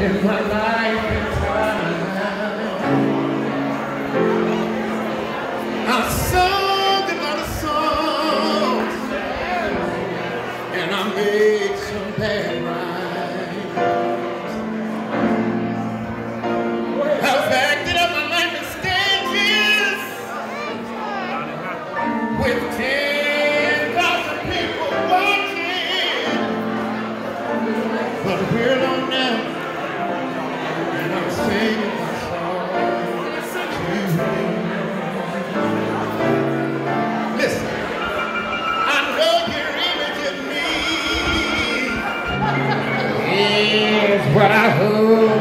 in my life and time. I sung a lot of songs, and I made some bad rhymes. I've acted up my life in stages with 10,000 people watching, but we're alone now, and I'm singing my song to you. Listen, I know your image of me is what I hold